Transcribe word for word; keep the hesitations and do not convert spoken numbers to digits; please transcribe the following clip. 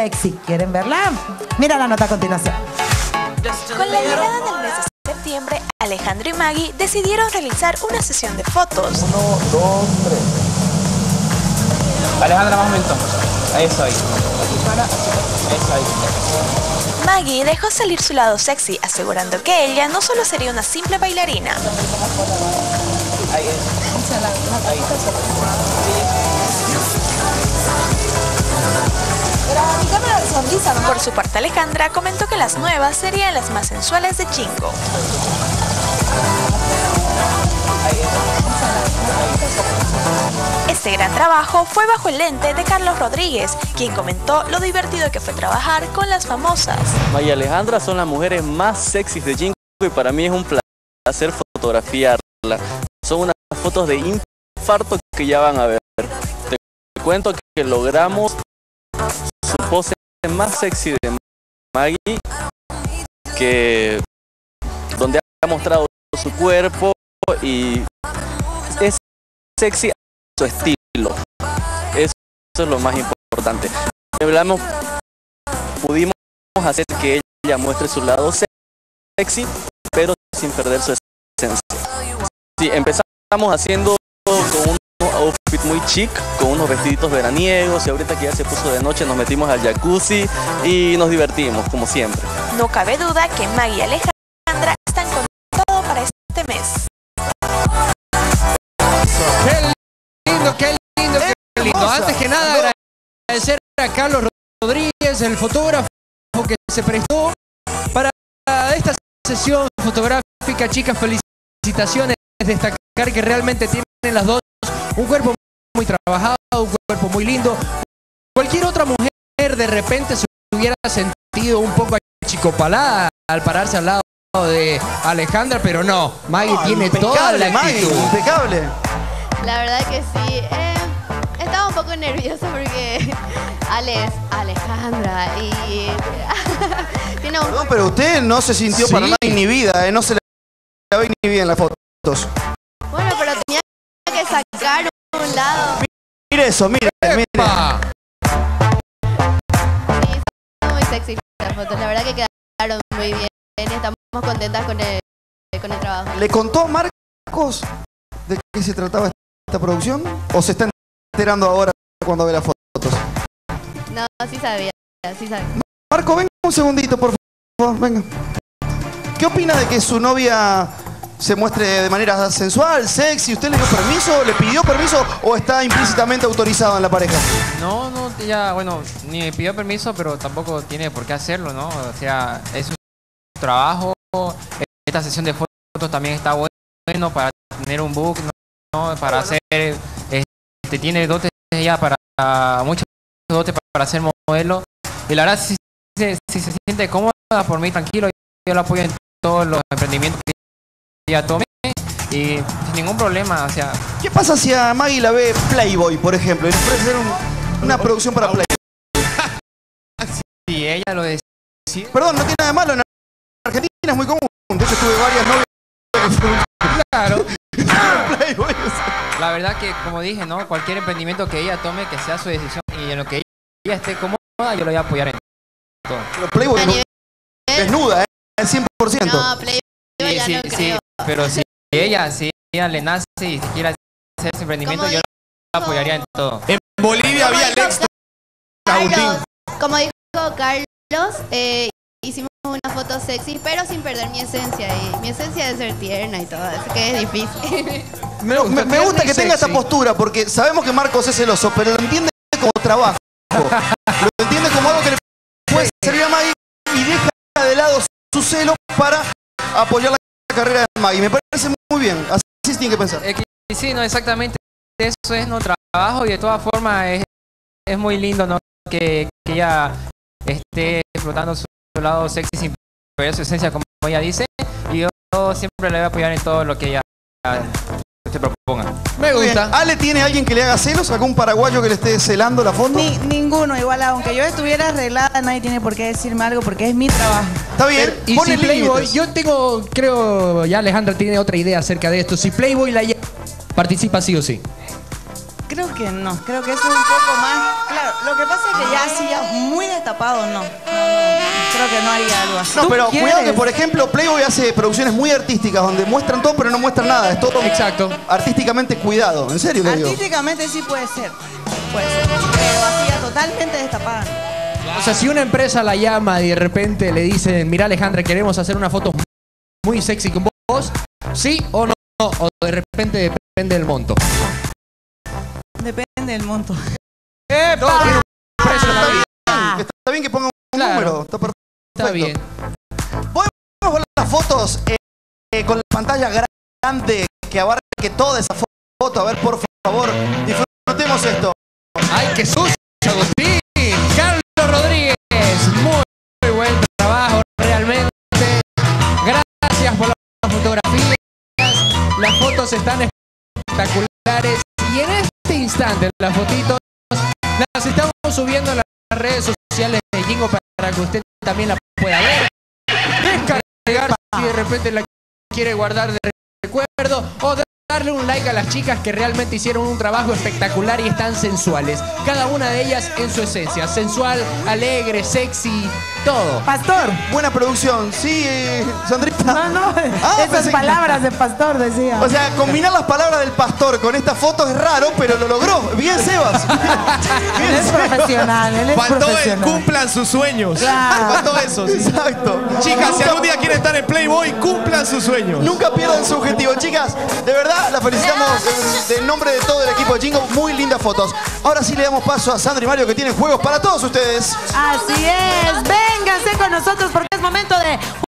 sexy. ¿Quieren verla? Mira la nota a continuación. Con la llegada del mes de septiembre, Alejandro y Maggie decidieron realizar una sesión de fotos. Uno, dos, tres. Alejandra, más lento. Eso ahí. Eso ahí. Maggie dejó salir su lado sexy, asegurando que ella no solo sería una simple bailarina. Ahí es. Ahí. Por su parte, Alejandra comentó que las nuevas serían las más sensuales de Chingo. Este gran trabajo fue bajo el lente de Carlos Rodríguez, quien comentó lo divertido que fue trabajar con las famosas. Maggie y Alejandra son las mujeres más sexys de Chingo y para mí es un placer fotografiarlas. Son unas fotos de infarto que ya van a ver. Te cuento que logramos su pose más sexy de Maggie, que donde ha mostrado su cuerpo y es sexy a su estilo. Eso es lo más importante. Hablamos, pudimos hacer que ella muestre su lado sexy, pero sin perder su esencia. Sí, empezamos haciendo con un outfit muy chic, con unos vestiditos veraniegos, y ahorita que ya se puso de noche nos metimos al jacuzzi y nos divertimos, como siempre. No cabe duda que Maggie y Alejandra están con todo para este mes. Qué lindo, qué lindo, qué lindo. Antes que nada, agradecer a Carlos Rodríguez, el fotógrafo que se prestó para esta sesión fotográfica. Chicas, felicitaciones. Destacar que realmente tienen las dos un cuerpo muy trabajado, un cuerpo muy lindo. Cualquier otra mujer de repente se hubiera sentido un poco achicopalada al pararse al lado de Alejandra, pero no, Maggie no, tiene toda la actitud. Maggie, impecable. La verdad que sí. Eh, estaba un poco nerviosa porque Ale es Alejandra y tiene un... No, pero usted no se sintió sí. para nada inhibida, ¿eh? No se la ve inhibida en las fotos. Bueno, pero tenía que sacar un lado. Mire eso, mire, mire. Sí, son muy sexy las fotos. La verdad que quedaron muy bien. Estamos contentas con el, con el trabajo. ¿Le contó a Marcos de qué se trataba esta producción? ¿O se está enterando ahora cuando ve las fotos? No, sí sabía, sí sabía. Marco, venga un segundito, por favor, venga. ¿Qué opina de que su novia se muestre de manera sensual, sexy? ¿Usted le dio permiso, le pidió permiso o está implícitamente autorizado en la pareja? No, no, ella, bueno, ni me pidió permiso, pero tampoco tiene por qué hacerlo, ¿no? O sea, es un trabajo. Esta sesión de fotos también está bueno para tener un book, ¿no? Para hacer, este, tiene dotes ya para, muchos dotes para ser modelo. Y la verdad, si, si, si se siente cómoda, por mí tranquilo, yo la apoyo en todos los emprendimientos que ella tome y sin ningún problema, o sea... ¿Qué pasa si a Maggie la ve Playboy, por ejemplo, y le puede hacer un, una producción para Playboy? Si ella lo decide... Perdón, no tiene nada de malo, en Argentina es muy común. De hecho, tuve varias novias... Claro. Playboy. La verdad que, como dije, ¿no? Cualquier emprendimiento que ella tome, que sea su decisión y en lo que ella esté cómoda, yo lo voy a apoyar en todo. Pero Playboy no, desnuda, ¿eh? El cien por ciento. No, Playboy sí, ya sí, no sí, creo. pero si ella, si ella le nace y si quiere hacer ese emprendimiento, yo la apoyaría en todo. En Bolivia había el extra. Carlos, como dijo Carlos, eh, hicimos una foto sexy, pero sin perder mi esencia. Y mi esencia es ser tierna y todo, así que es difícil. Me gusta, me, me gusta que tenga esa postura, porque sabemos que Marcos es celoso, pero lo entiende como trabajo. Lo entiende como algo que le puede servir a Maggie y deja de lado su celo para apoyar la carrera de Maggie. Me parece muy bien, así se tiene que pensar. Eh, que, sí, no, exactamente. Eso es nuestro trabajo y de todas formas es, es muy lindo, ¿no? Que, que ella esté explotando su lado sexy sin perder su esencia, como ella dice. Y yo siempre le voy a apoyar en todo lo que ella se proponga. Me gusta. ¿Ale tiene alguien que le haga celos? ¿Algún paraguayo que le esté celando la foto? Ni, ninguno, igual aunque yo estuviera arreglada, nadie tiene por qué decirme algo porque es mi trabajo. Está bien. Y si Playboy, yo tengo, creo, ya Alejandra tiene otra idea acerca de esto. Si Playboy la lleva, participa sí o sí. Creo que no, creo que eso es un poco más... Claro, lo que pasa es que ya sí, ya muy destapado, no. no, no. Creo que no haría algo así. No, pero quieres? cuidado que, por ejemplo, Playboy hace producciones muy artísticas donde muestran todo pero no muestran nada. Es todo Exacto. artísticamente cuidado. En serio te digo. Artísticamente sí puede ser. Puede ser. Pero hacía totalmente destapada. O sea, si una empresa la llama y de repente le dicen, mira Alejandra, queremos hacer una foto muy sexy con vos, ¿sí o no? O de repente depende del monto. Depende del monto. Todo tiene un precio en la vida. Está bien que ponga un Claro. número. Está perfecto. Está bien. Podemos ver las fotos eh, eh, con la pantalla grande que abarque toda esa foto. A ver, por favor, disfrutemos esto. ¡Ay, qué sucio, Agustín! Carlos Rodríguez, muy, muy buen trabajo, realmente. Gracias por las fotografías. Las fotos están espectaculares. Y en este instante, las fotitos las estamos subiendo a las redes sociales de Jingo para que usted también la pueda ver. Descargar si de repente la quiere guardar de recuerdo o darle un like a las chicas que realmente hicieron un trabajo espectacular y están sensuales. Cada una de ellas en su esencia. Sensual, alegre, sexy, todo. Pastor. Buena producción. Sí, eh, Sandrita. No, no. Ah, Esas pensé que- palabras de pastor decía. O sea, combinar las palabras del pastor con esta foto es raro, pero lo logró. Bien, Sebas. Bien, Él es Sebas. profesional, él es Faltó el profesional. cumplan sus sueños. Claro. Faltó eso. Sí. Exacto. Chicas, si Nunca- algún día quieren estar en Playboy, cumplan sus sueños. Nunca pierdan su objetivo. Chicas, de verdad, la felicitamos en, en nombre de todo el equipo de Jingo. Muy lindas fotos. Ahora sí le damos paso a Sandra y Mario que tienen juegos para todos ustedes. Así es. Vénganse con nosotros porque es momento de